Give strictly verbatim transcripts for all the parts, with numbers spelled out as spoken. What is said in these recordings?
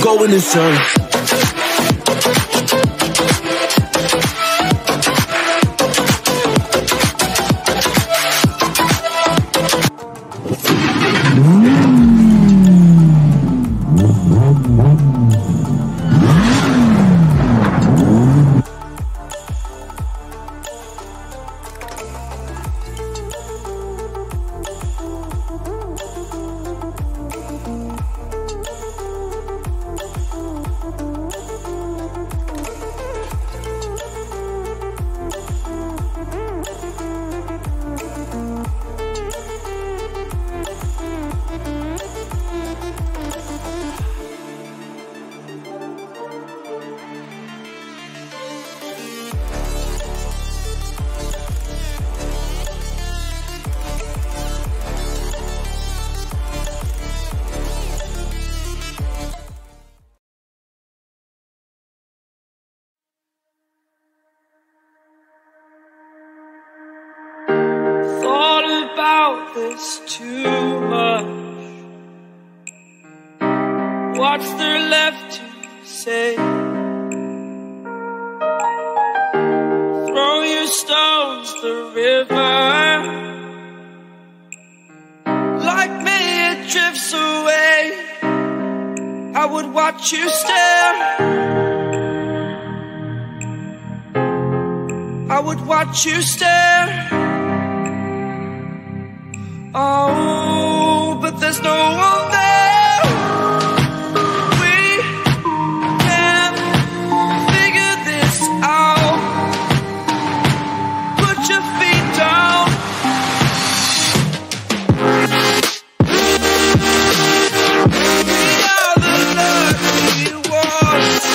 go in the sun. Thought about this too much. What's there left to say? Throw your stones the river. Like me it drifts away. I would watch you stare. I would watch you stare. Oh, but there's no one there. We can figure this out. Put your feet down. We are the lucky ones.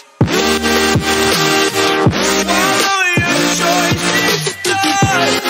Follow your choices, done.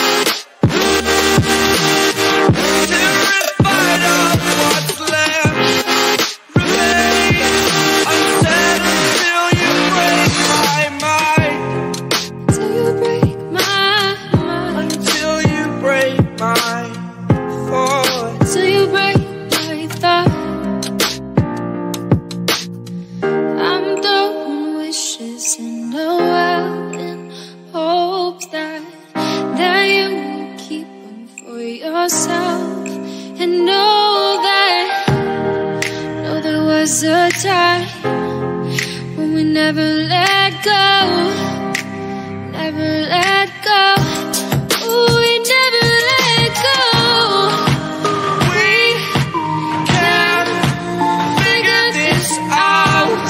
And know that, know there was a time when we never let go, never let go. Ooh, we never let go. We can figure this out.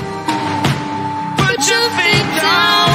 Put your feet down.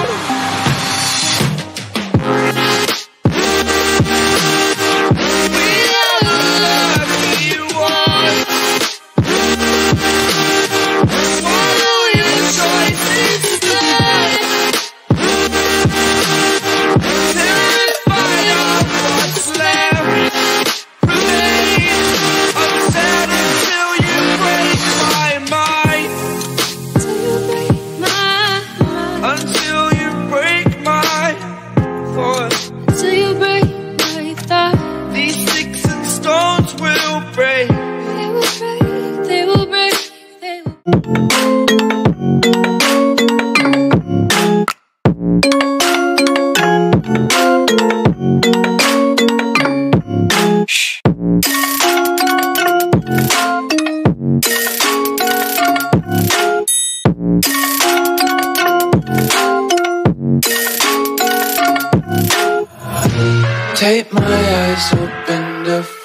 Take my eyes open to